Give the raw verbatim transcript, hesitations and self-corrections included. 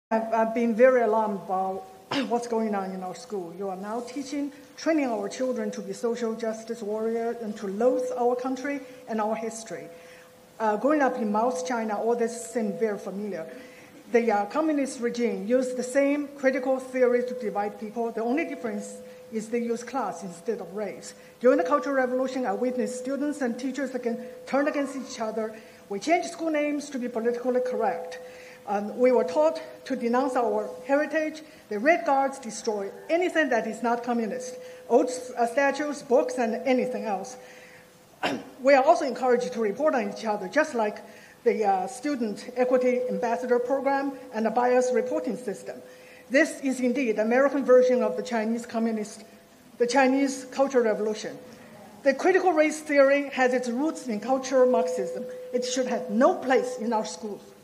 I've, I've been very alarmed about what's going on in our school. You are now teaching, training our children to be social justice warriors and to loathe our country and our history. Uh, growing up in Maoist China, all this seemed very familiar. The uh, communist regime used the same critical theory to divide people. The only difference is they use class instead of race. During the Cultural Revolution, I witnessed students and teachers again turn against each other. We changed school names to be politically correct. Um, we were taught to denounce our heritage. The Red Guards destroy anything that is not communist, old uh, statues, books, and anything else. We are also encouraged to report on each other, just like the uh, Student Equity Ambassador Program and the bias reporting system. This is indeed the American version of the Chinese communist, the Chinese Cultural Revolution. The critical race theory has its roots in cultural Marxism. It should have no place in our schools.